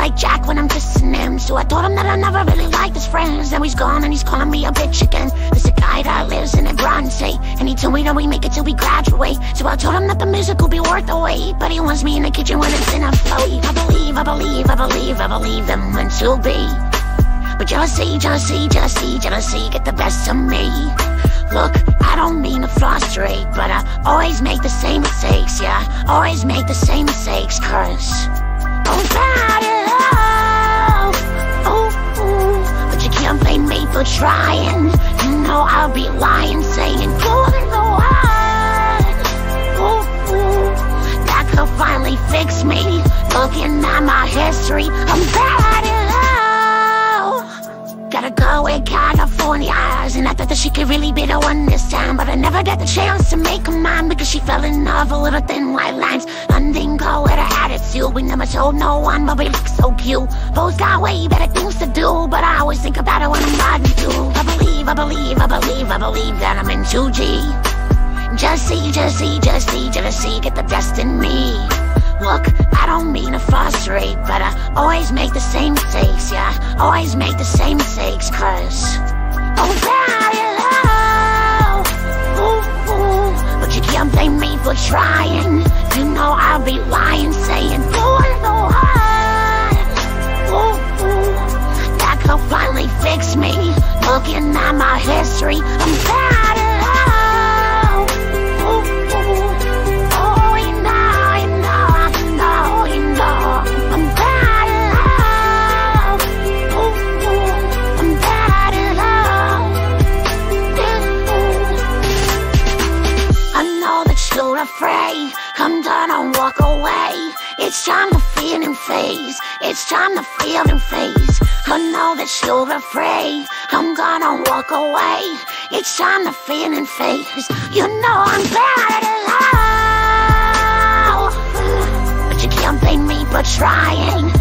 like Jack when I'm kissing him. So I told him that I never really liked his friends. Now he's gone and he's calling me a bitch again. There's a guy that lives in a Bronte, and he told me that we make it till we graduate. So I told him that the music will be worth the wait, but he wants me in the kitchen when it's in a float. I believe them meant to be, but jealousy get the best of me. Look, I don't mean to frustrate, but I always make the same mistakes, yeah, always make the same mistakes, cause I'm bad at love, but you can't blame me for trying. You know I'll be lying, saying you're the one, that could finally fix me. Looking at my history, I'm bad at love. Gotta go with California eyes, and I thought that she could really be the one this time, but I never got the chance to make her mine because she fell in love with little thin white lines. London girl with her attitude, we never told no one, but we look so cute. Both got way better things to do, but I always think about it when I'm riding through. I believe that I'm in 2G. Jealousy get the best in me. Look, I don't mean to frustrate, but I always make the same mistakes, yeah, always make the same mistakes, cause I'm bad at love, but you can't blame me for trying. You know I'll be lying, saying you're the one, that could finally fix me. Looking at my history, I'm bad at love. Afraid, I'm gonna walk away. It's time to feel and phase. It's time to feel and phase. I know that you're afraid. I'm gonna walk away. It's time to feel and phase. You know I'm bad at love, but you can't blame me for trying.